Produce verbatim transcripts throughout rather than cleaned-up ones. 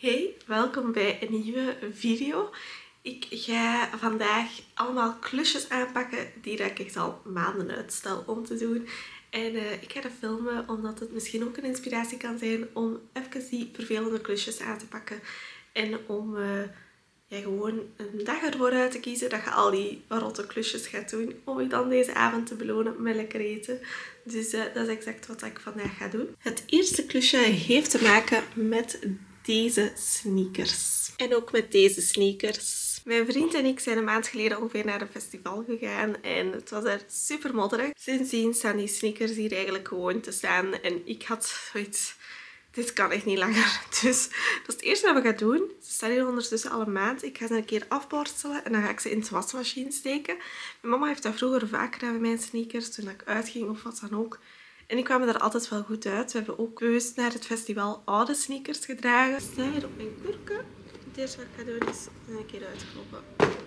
Hey, welkom bij een nieuwe video. Ik ga vandaag allemaal klusjes aanpakken die dat ik echt al maanden uitstel om te doen. En uh, ik ga dat filmen omdat het misschien ook een inspiratie kan zijn om even die vervelende klusjes aan te pakken. En om uh, ja, gewoon een dag ervoor uit te kiezen dat je al die rotte klusjes gaat doen. Om je dan deze avond te belonen met lekker eten. Dus uh, dat is exact wat ik vandaag ga doen. Het eerste klusje heeft te maken met deze sneakers. En ook met deze sneakers. Mijn vriend en ik zijn een maand geleden ongeveer naar een festival gegaan en het was er super modderig. Sindsdien staan die sneakers hier eigenlijk gewoon te staan en ik had zoiets, dit kan echt niet langer. Dus dat is het eerste wat we gaan doen. Ze staan hier ondertussen al een maand. Ik ga ze een keer afborstelen en dan ga ik ze in de wasmachine steken. Mijn mama heeft dat vroeger vaak gedaan met mijn sneakers toen ik uitging of wat dan ook. En ik kwam er altijd wel goed uit. We hebben ook bewust naar het festival oude sneakers gedragen. Ik sta hier op mijn kurken. Het eerste wat ik ga doen is een keer uitkloppen.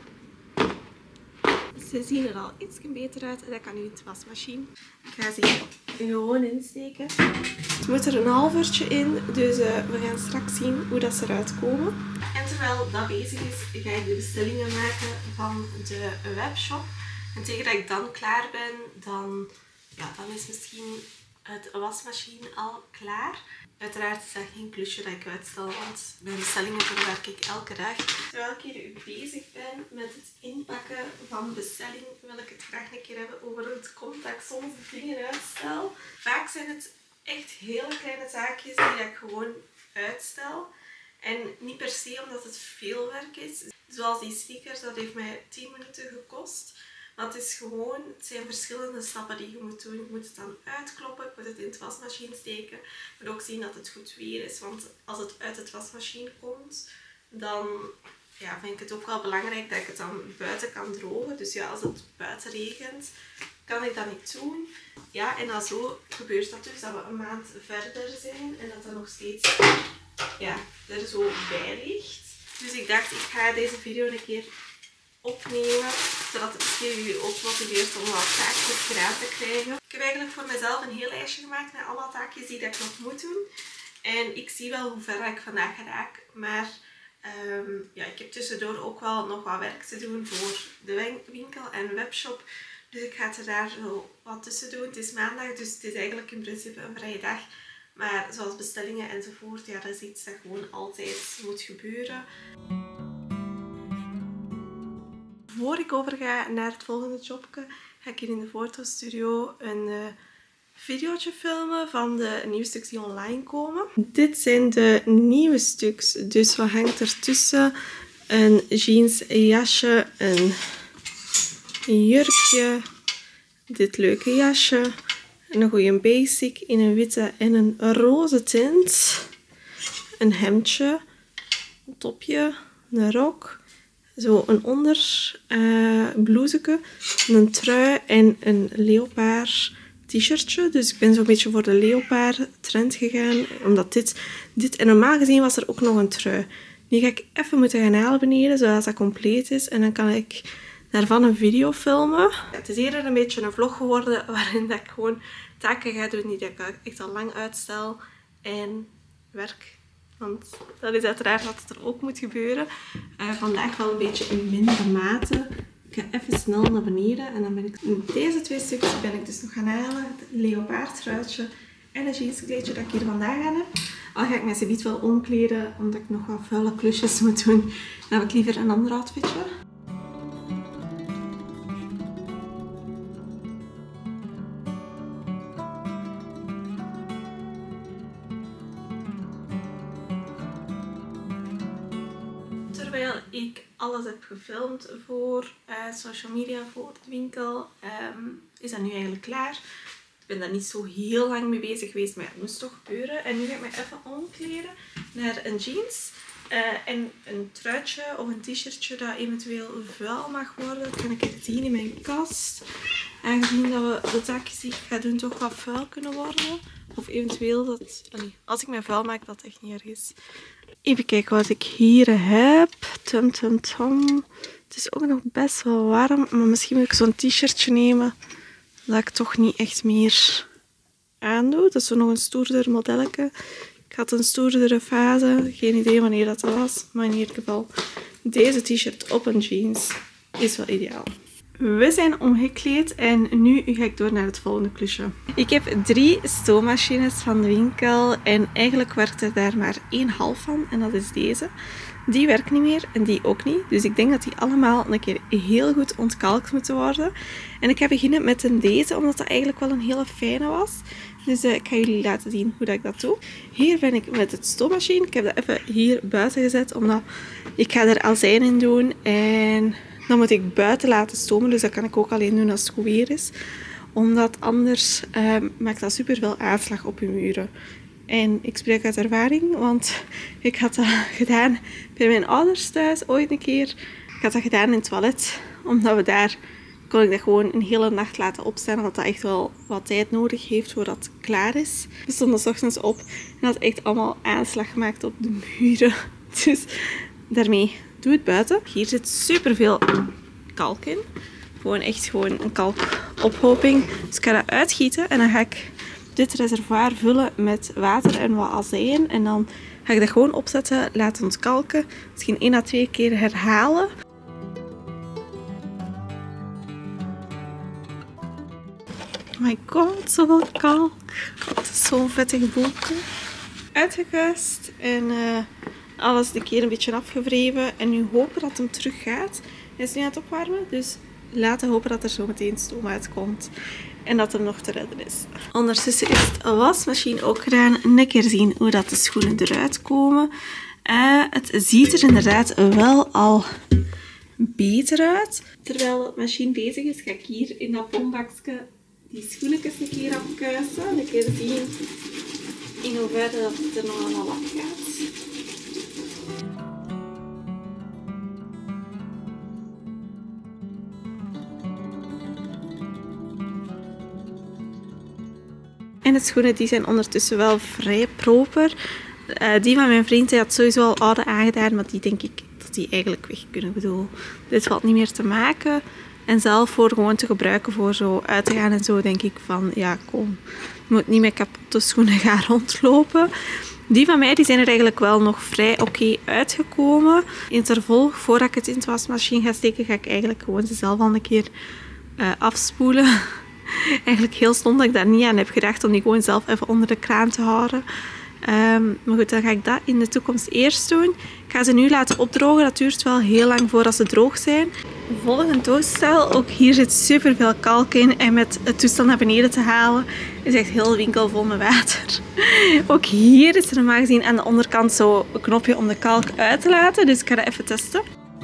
Ze zien er al iets beter uit en dat kan nu in de wasmachine. Ik ga ze hier gewoon insteken. Het moet er een half uurtje in, dus uh, we gaan straks zien hoe dat ze eruit komen. En terwijl dat bezig is, ga ik de bestellingen maken van de webshop. En tegen dat ik dan klaar ben, dan... Ja, dan is misschien het wasmachine al klaar. Uiteraard is dat geen klusje dat ik uitstel, want mijn bestellingen verwerk ik elke dag. Terwijl ik hier bezig ben met het inpakken van bestelling, wil ik het graag een keer hebben over hoe het komt dat ik soms dingen uitstel. Vaak zijn het echt hele kleine zaakjes die ik gewoon uitstel. En niet per se omdat het veel werk is. Zoals die sneakers, dat heeft mij tien minuten gekost. Maar het is gewoon, het zijn verschillende stappen die je moet doen. Je moet het dan uitkloppen, ik moet het in de wasmachine steken. Ik moet ook zien dat het goed weer is, want als het uit de wasmachine komt, dan ja, vind ik het ook wel belangrijk dat ik het dan buiten kan drogen. Dus ja, als het buiten regent, kan ik dat niet doen. Ja, en dan zo gebeurt dat dus dat we een maand verder zijn en dat dat nog steeds ja, er zo bij ligt. Dus ik dacht, ik ga deze video een keer opnemen, zodat het misschien jullie ook motiveert om wat taakjes gedaan te krijgen. Ik heb eigenlijk voor mezelf een heel lijstje gemaakt met allemaal taakjes die ik nog moet doen. En ik zie wel hoe ver ik vandaag raak, maar um, ja, ik heb tussendoor ook wel nog wat werk te doen voor de winkel en webshop. Dus ik ga er daar zo wat tussen doen. Het is maandag, dus het is eigenlijk in principe een vrije dag. Maar zoals bestellingen enzovoort, ja, dat is iets dat gewoon altijd moet gebeuren. Voor ik overga naar het volgende jobje, ga ik hier in de fotostudio een uh, videootje filmen van de nieuwe stuks die online komen. Dit zijn de nieuwe stuks, dus wat hangt ertussen? Een jeans jasje, een jurkje, dit leuke jasje, een goede basic in een witte en een roze tint, een hemdje, een topje, een rok. Zo een onder uh, blouseke, een trui en een leopard t-shirtje. Dus ik ben zo'n beetje voor de leopard trend gegaan. Omdat dit, dit... En normaal gezien was er ook nog een trui. Die ga ik even moeten gaan halen beneden, zodat dat compleet is. En dan kan ik daarvan een video filmen. Het is eerder een beetje een vlog geworden, waarin dat ik gewoon taken ga doen die ik echt al lang uitstel. En werk. Want dat is uiteraard wat er ook moet gebeuren. Uh, vandaag wel een beetje in mindere mate. Ik ga even snel naar beneden. En dan ben ik... Deze twee stukjes ben ik dus nog gaan halen. Het leopard truitje en een jeanskleedje dat ik hier vandaag aan heb. Al ga ik mij zoiets wel omkleden, omdat ik nog wat vuile klusjes moet doen. Dan heb ik liever een ander outfitje. Terwijl ik alles heb gefilmd voor uh, social media, voor de winkel, um, is dat nu eigenlijk klaar. Ik ben daar niet zo heel lang mee bezig geweest, maar het moest toch gebeuren. En nu ga ik me even omkleden naar een jeans uh, en een truitje of een t-shirtje dat eventueel vuil mag worden. Dat kan ik even zien in mijn kast. Aangezien dat we de taakjes die ik ga doen toch wat vuil kunnen worden. Of eventueel dat, als ik mij vuil maak, dat echt niet erg is. Even kijken wat ik hier heb. Tum, tum, tum. Het is ook nog best wel warm. Maar misschien moet ik zo'n t-shirtje nemen. Dat ik toch niet echt meer aandoe. Dat is zo nog een stoerder modelletje. Ik had een stoerdere fase. Geen idee wanneer dat was. Maar in ieder geval, deze t-shirt op een jeans is wel ideaal. We zijn omgekleed en nu ga ik door naar het volgende klusje. Ik heb drie stoommachines van de winkel en eigenlijk werkt er daar maar één half van en dat is deze. Die werkt niet meer en die ook niet. Dus ik denk dat die allemaal een keer heel goed ontkalkt moeten worden. En ik ga beginnen met een deze, omdat dat eigenlijk wel een hele fijne was. Dus uh, ik ga jullie laten zien hoe dat ik dat doe. Hier ben ik met het stoommachine. Ik heb dat even hier buiten gezet, omdat ik ga er azijn in doen. En dan moet ik buiten laten stomen. Dus dat kan ik ook alleen doen als het goed weer is. Omdat anders uh, maakt dat super veel aanslag op je muren. En ik spreek uit ervaring, want ik had dat gedaan bij mijn ouders thuis ooit een keer. Ik had dat gedaan in het toilet, omdat we daar kon ik dat gewoon een hele nacht laten opstaan, omdat dat echt wel wat tijd nodig heeft voordat het klaar is. We stonden 's ochtends op en dat had echt allemaal aanslag gemaakt op de muren. Dus daarmee doe het buiten. Hier zit super veel kalk in. Gewoon echt gewoon een kalkophoping. Dus ik ga dat uitgieten en dan ga ik dit reservoir vullen met water en wat azijn. En dan ga ik dat gewoon opzetten, laten ontkalken. Misschien één à twee keer herhalen. Oh my god, zoveel kalk. Het is zo'n vettig boelke. Uitgekuist en uh, alles een keer een beetje afgewreven. En nu hopen dat hem terug gaat. Hij is nu aan het opwarmen, dus laten hopen dat er zo meteen stoom uitkomt. En dat hem nog te redden is. Ondertussen is de wasmachine ook gedaan. Een keer zien hoe dat de schoenen eruit komen. Uh, het ziet er inderdaad wel al beter uit. Terwijl de machine bezig is, ga ik hier in dat pombakje die schoenetjes een keer afkuisen. Een keer zien in hoeverre dat het er nog allemaal afgaat. En de schoenen die zijn ondertussen wel vrij proper. Uh, die van mijn vriend die had sowieso al oude aangedaan, maar die denk ik dat die eigenlijk weg kunnen. Ik bedoel, dit valt niet meer te maken. En zelf voor gewoon te gebruiken voor zo uit te gaan en zo denk ik van ja kom, je moet niet met kapotte schoenen gaan rondlopen. Die van mij die zijn er eigenlijk wel nog vrij oké okay uitgekomen. In het vervolg, voordat ik het in de wasmachine ga steken, ga ik eigenlijk gewoon ze zelf al een keer uh, afspoelen. Eigenlijk heel stom dat ik daar niet aan heb gedacht om die gewoon zelf even onder de kraan te houden. Um, maar goed, dan ga ik dat in de toekomst eerst doen. Ik ga ze nu laten opdrogen. Dat duurt wel heel lang voordat ze droog zijn. Volgend toestel. Ook hier zit super veel kalk in. En met het toestel naar beneden te halen is echt heel de winkel vol met water. Ook hier is er normaal gezien aan de onderkant zo een knopje om de kalk uit te laten. Dus ik ga dat even testen.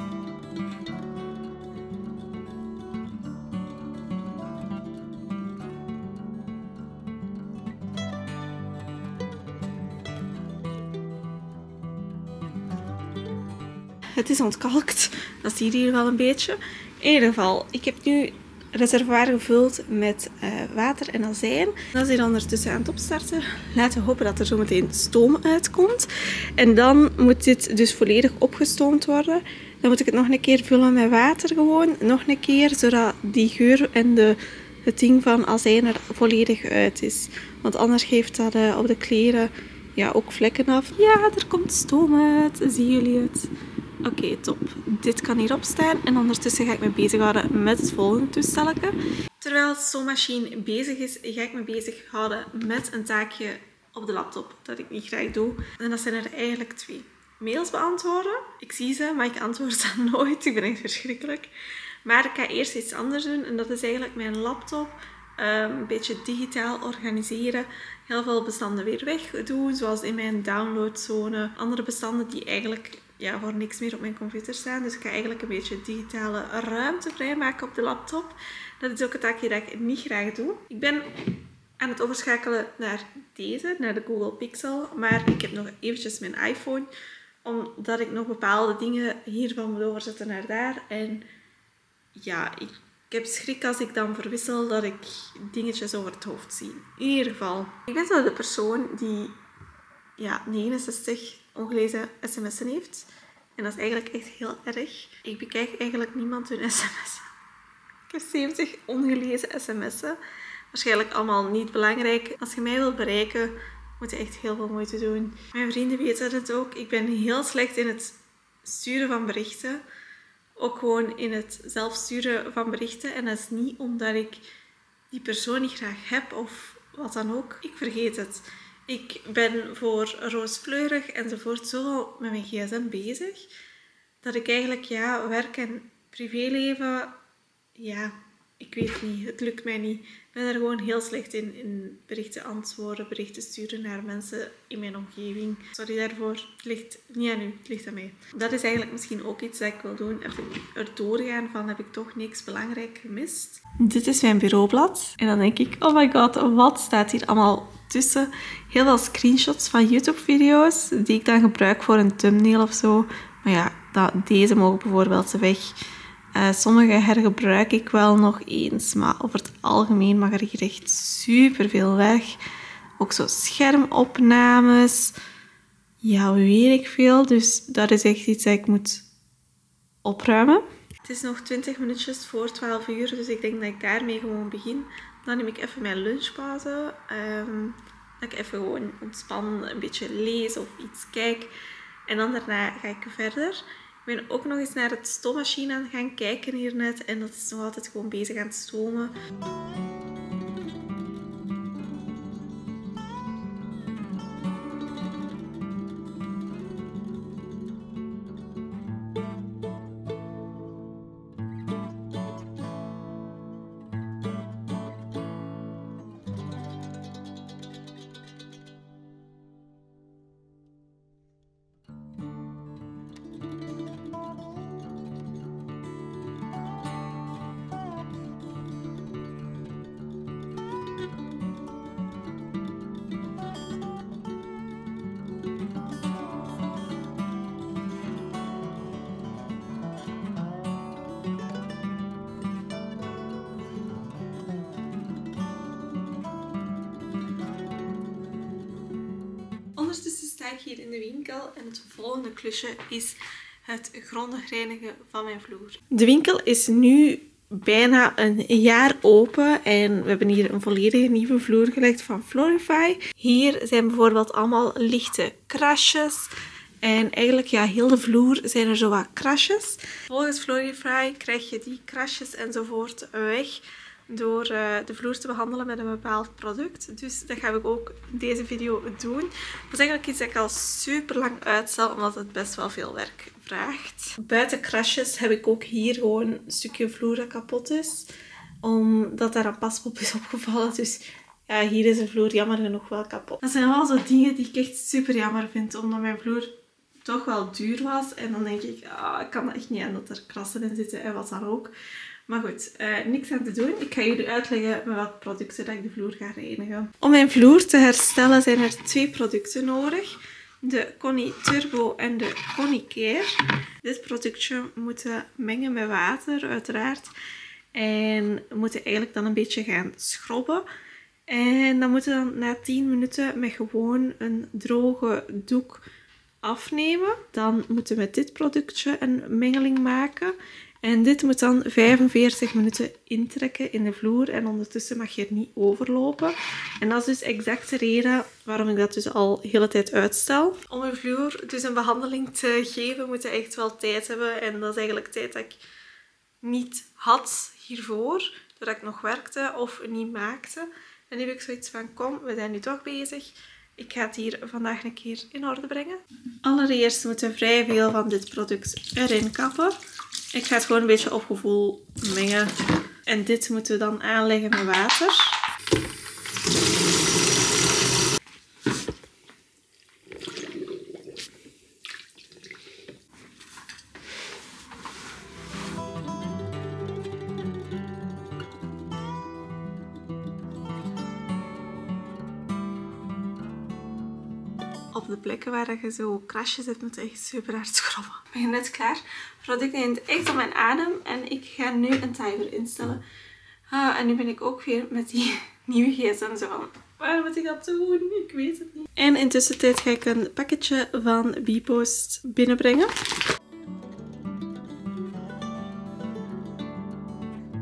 Het is ontkalkt. Dat zie je hier wel een beetje. In ieder geval, ik heb nu reservoir gevuld met uh, water en azijn. Dat is hier ondertussen aan het opstarten. Laten we hopen dat er zo meteen stoom uitkomt. En dan moet dit dus volledig opgestoomd worden. Dan moet ik het nog een keer vullen met water gewoon. Nog een keer, zodat die geur en de, het ding van azijn er volledig uit is. Want anders geeft dat uh, op de kleren ja, ook vlekken af. Ja, er komt stoom uit. Zien jullie het? Oké, okay, top. Dit kan hierop staan en ondertussen ga ik me bezighouden met het volgende toestelletje. Terwijl de stoommachine bezig is, ga ik me bezighouden met een taakje op de laptop dat ik niet graag doe. En dat zijn er eigenlijk twee. Mails beantwoorden. Ik zie ze, maar ik antwoord dan nooit. Ik ben echt verschrikkelijk. Maar ik ga eerst iets anders doen en dat is eigenlijk mijn laptop um, een beetje digitaal organiseren. Heel veel bestanden weer weg doen, zoals in mijn downloadzone. Andere bestanden die eigenlijk ja, voor niks meer op mijn computer staan. Dus ik ga eigenlijk een beetje digitale ruimte vrijmaken op de laptop. Dat is ook het taakje dat ik niet graag doe. Ik ben aan het overschakelen naar deze, naar de Google Pixel. Maar ik heb nog eventjes mijn iPhone, omdat ik nog bepaalde dingen hiervan moet overzetten naar daar. En ja, ik, ik heb schrik als ik dan verwissel dat ik dingetjes over het hoofd zie. In ieder geval, ik ben zo de persoon die ja, negenenzestig ongelezen sms'en heeft. En dat is eigenlijk echt heel erg. Ik bekijk eigenlijk niemand hun sms'en. Ik heb zeventig ongelezen sms'en. Waarschijnlijk allemaal niet belangrijk. Als je mij wilt bereiken, moeten echt heel veel moeite doen. Mijn vrienden weten het ook. Ik ben heel slecht in het sturen van berichten. Ook gewoon in het zelf sturen van berichten. En dat is niet omdat ik die persoon niet graag heb of wat dan ook. Ik vergeet het. Ik ben voor rooskleurig enzovoort zo met mijn gsm bezig. Dat ik eigenlijk, ja, werk en privéleven, ja, ik weet niet. Het lukt mij niet. Ik ben er gewoon heel slecht in, in berichten antwoorden, berichten sturen naar mensen in mijn omgeving. Sorry daarvoor. Het ligt niet aan u, het ligt aan mij. Dat is eigenlijk misschien ook iets dat ik wil doen. Even erdoor gaan van, heb ik toch niks belangrijk gemist? Dit is mijn bureaublad. En dan denk ik, oh my god, wat staat hier allemaal tussen? Heel veel screenshots van YouTube-video's die ik dan gebruik voor een thumbnail of zo. Maar ja, dat, deze mogen bijvoorbeeld weg. Uh, sommige hergebruik ik wel nog eens, maar over het algemeen mag er hier echt super veel weg. Ook zo schermopnames. Ja, weet ik veel. Dus dat is echt iets dat ik moet opruimen. Het is nog twintig minuutjes voor twaalf uur, dus ik denk dat ik daarmee gewoon begin. Dan neem ik even mijn lunchpauze. Um, dat ik even gewoon ontspan, een beetje lees of iets kijk. En dan daarna ga ik verder. Ik ben ook nog eens naar het stoommachine aan gaan kijken hier net. En dat is nog altijd gewoon bezig aan het stomen. Ondertussen sta ik hier in de winkel en het volgende klusje is het grondig reinigen van mijn vloer. De winkel is nu bijna een jaar open en we hebben hier een volledige nieuwe vloer gelegd van Florify. Hier zijn bijvoorbeeld allemaal lichte krasjes. En eigenlijk, ja, heel de vloer zijn er zo wat krasjes. Volgens Florify krijg je die krasjes enzovoort weg door uh, de vloer te behandelen met een bepaald product. Dus dat ga ik ook in deze video doen. Dat is eigenlijk iets dat ik al super lang uitstel, omdat het best wel veel werk vraagt. Buiten krasjes heb ik ook hier gewoon een stukje vloer dat kapot is. Omdat daar een paspop is opgevallen. Dus ja, hier is de vloer jammer genoeg wel kapot. Dat zijn wel zo dingen die ik echt super jammer vind, omdat mijn vloer toch wel duur was. En dan denk ik, ah, ik kan er echt niet aan dat er krassen in zitten en wat dan ook. Maar goed, uh, niks aan te doen. Ik ga jullie uitleggen met welke producten dat ik de vloer ga reinigen. Om mijn vloer te herstellen zijn er twee producten nodig. De Connie Turbo en de Connie Care. Dit productje moeten mengen met water, uiteraard. En we moeten eigenlijk dan een beetje gaan schrobben. En dan moeten we dan na tien minuten met gewoon een droge doek afnemen. Dan moeten we met dit productje een mengeling maken. En dit moet dan vijfenveertig minuten intrekken in de vloer. En ondertussen mag je er niet overlopen. En dat is dus exact de reden waarom ik dat dus al de hele tijd uitstel. Om een vloer dus een behandeling te geven, moet je echt wel tijd hebben. En dat is eigenlijk tijd dat ik niet had hiervoor. Doordat ik nog werkte of niet maakte. En nu heb ik zoiets van, kom, we zijn nu toch bezig. Ik ga het hier vandaag een keer in orde brengen. Allereerst moeten we vrij veel van dit product erin kappen. Ik ga het gewoon een beetje op gevoel mengen. En dit moeten we dan aanleggen met water. Op de plekken waar je zo krasjes hebt, moet je echt super hard schrobben. Ik ben net klaar. Het product neemt echt op mijn adem en ik ga nu een timer instellen. Ah, en nu ben ik ook weer met die nieuwe gsm zo van, waar moet ik dat doen? Ik weet het niet. En intussen tijd ga ik een pakketje van Bpost binnenbrengen.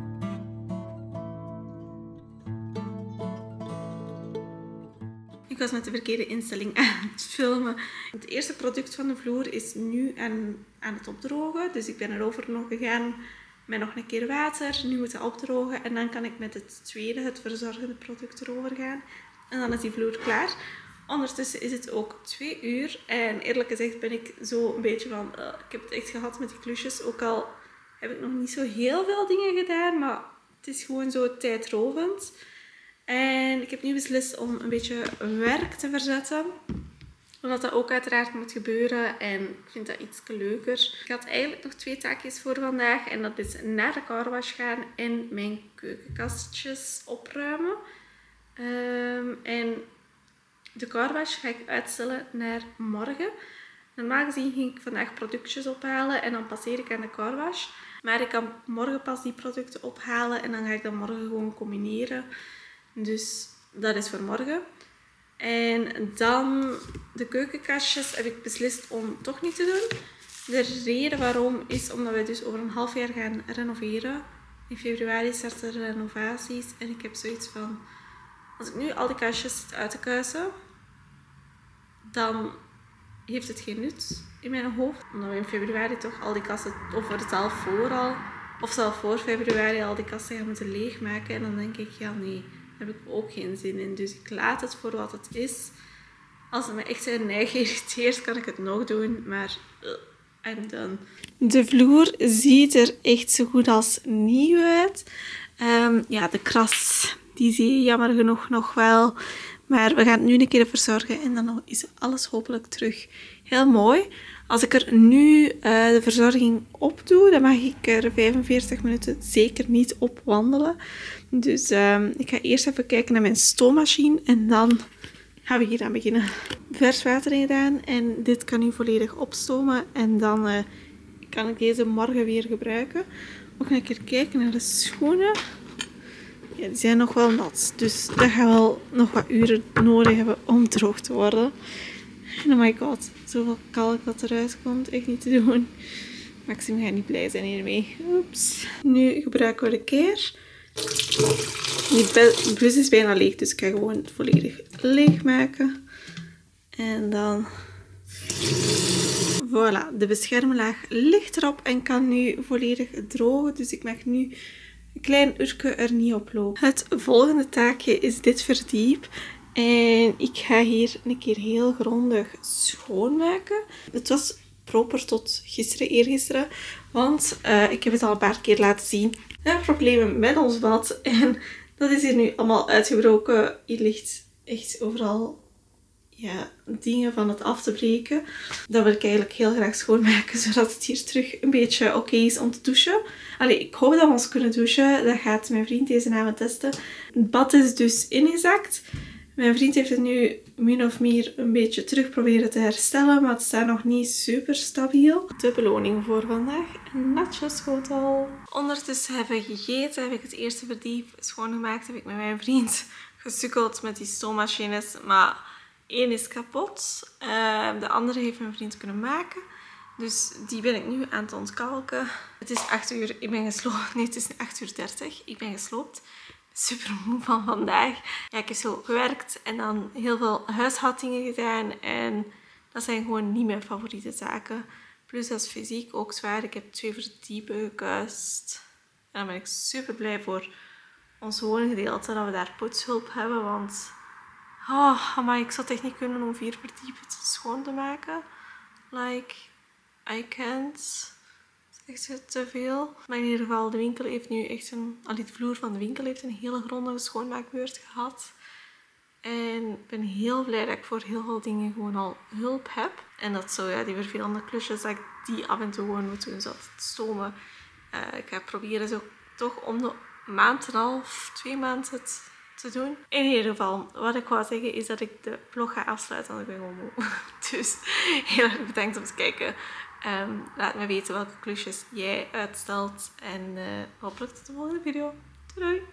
Ik was met de verkeerde instelling aan het filmen. Het eerste product van de vloer is nu aan, aan het opdrogen. Dus ik ben erover nog gegaan met nog een keer water. Nu moet het opdrogen. En dan kan ik met het tweede, het verzorgende product, erover gaan. En dan is die vloer klaar. Ondertussen is het ook twee uur. En eerlijk gezegd ben ik zo een beetje van... Uh, ik heb het echt gehad met die klusjes. Ook al heb ik nog niet zo heel veel dingen gedaan. Maar het is gewoon zo tijdrovend. En ik heb nu beslist om een beetje werk te verzetten. Omdat dat ook uiteraard moet gebeuren. En ik vind dat iets leuker. Ik had eigenlijk nog twee taakjes voor vandaag. En dat is naar de carwash gaan en mijn keukenkastjes opruimen. Um, en de carwash ga ik uitstellen naar morgen. Normaal gezien ging ik vandaag productjes ophalen en dan passeer ik aan de carwash. Maar ik kan morgen pas die producten ophalen en dan ga ik dat morgen gewoon combineren. Dus dat is voor morgen. En dan de keukenkastjes heb ik beslist om toch niet te doen. De reden waarom is omdat we dus over een half jaar gaan renoveren. In februari starten de renovaties en ik heb zoiets van... Als ik nu al die kastjes zit uit te kuisen, dan heeft het geen nut in mijn hoofd. Omdat we in februari toch al die kasten, of het zelf voor al, of zelf voor februari al die kasten gaan moeten leegmaken. En dan denk ik, ja nee, daar heb ik ook geen zin in. Dus ik laat het voor wat het is. Als het me echt zijn neig irriteert, kan ik het nog doen, maar uh, I'm done. De vloer ziet er echt zo goed als nieuw uit. Um, ja, de kras... Die zie je jammer genoeg nog wel. Maar we gaan het nu een keer verzorgen. En dan is alles hopelijk terug heel mooi. Als ik er nu uh, de verzorging op doe, dan mag ik er vijfenveertig minuten zeker niet op wandelen. Dus uh, ik ga eerst even kijken naar mijn stoommachine. En dan gaan we hier aan beginnen. Vers water in gedaan. En dit kan nu volledig opstomen. En dan uh, kan ik deze morgen weer gebruiken. Ook een keer kijken naar de schoenen. Ja, die zijn nog wel nat, dus dat gaat wel nog wat uren nodig hebben om droog te worden. En oh my god, zoveel kalk dat eruit komt, echt niet te doen. Maxime gaat niet blij zijn hiermee. Oeps. Nu gebruiken we de keer. Die bus is bijna leeg, dus ik ga gewoon het volledig leeg maken. En dan... Voilà, de beschermlaag ligt erop en kan nu volledig drogen. Dus ik mag nu... een klein uurtje er niet op lopen. Het volgende taakje is dit verdiep. En ik ga hier een keer heel grondig schoonmaken. Het was proper tot gisteren, eergisteren. Want uh, ik heb het al een paar keer laten zien. We hebben problemen met ons bad. En dat is hier nu allemaal uitgebroken. Hier ligt echt overal... Ja, dingen van het af te breken. Dat wil ik eigenlijk heel graag schoonmaken, zodat het hier terug een beetje oké okay is om te douchen. Allee, ik hoop dat we ons kunnen douchen. Dat gaat mijn vriend deze avond testen. Het bad is dus ingezakt. Mijn vriend heeft het nu min of meer een beetje terug proberen te herstellen, maar het staat nog niet super stabiel. De beloning voor vandaag, een nachoschotel. Ondertussen hebben we gegeten, heb ik het eerste verdiep schoongemaakt. Heb ik met mijn vriend gesukkeld met die stoommachines, maar... Eén is kapot. Uh, de andere heeft mijn vriend kunnen maken. Dus die ben ik nu aan het ontkalken. Het is acht uur. Ik ben gesloopt. Nee, het is acht uur dertig. Ik ben gesloopt. Super moe van vandaag. Ja, ik heb zo gewerkt en dan heel veel huishoudingen gedaan. En dat zijn gewoon niet mijn favoriete taken. Plus dat is fysiek ook zwaar. Ik heb twee verdiepen gekuist. En dan ben ik super blij voor ons woongedeelte dat we daar poetshulp hebben. Want... Oh, maar ik zou het echt niet kunnen om vier verdiepen schoon te maken. Like, I can't. Het is echt te veel. Maar in ieder geval, de winkel heeft nu echt een... Allee, de vloer van de winkel heeft een hele grondige schoonmaakbeurt gehad. En ik ben heel blij dat ik voor heel veel dingen gewoon al hulp heb. En dat zo, ja, die vervelende klusjes, dat ik die af en toe gewoon moet doen, zodat het stomen. Uh, ik ga proberen zo toch om de maand en een half, twee maanden het te doen. In ieder geval, wat ik wou zeggen is dat ik de vlog ga afsluiten, want ik ben gewoon moe. Dus heel erg bedankt om te kijken. Um, laat me weten welke klusjes jij uitstelt. En uh, hopelijk tot de volgende video. Doei doei!